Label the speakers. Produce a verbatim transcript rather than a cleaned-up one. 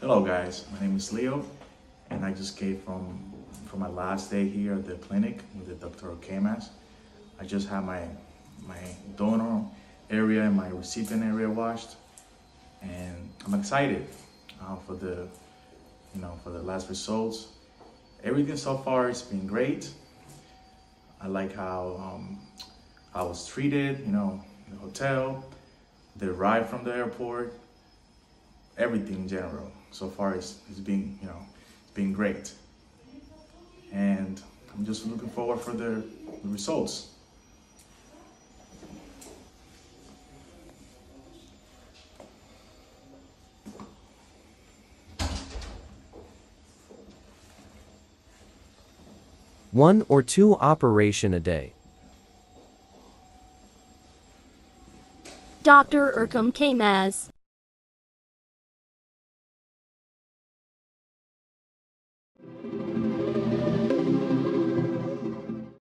Speaker 1: Hello guys, my name is Leo and I just came from from my last day here at the clinic with the Doctor Caymaz. I just had my my donor area and my recipient area washed, and I'm excited uh, for the you know for the last results. Everything so far has been great. I like how um, I was treated, you know, the hotel, the ride from the airport, everything in general. So far it's, it's been, you know, it's been great. And I'm just looking forward for the, the results.
Speaker 2: One or two operation a day.
Speaker 3: Doctor Erkam Caymaz.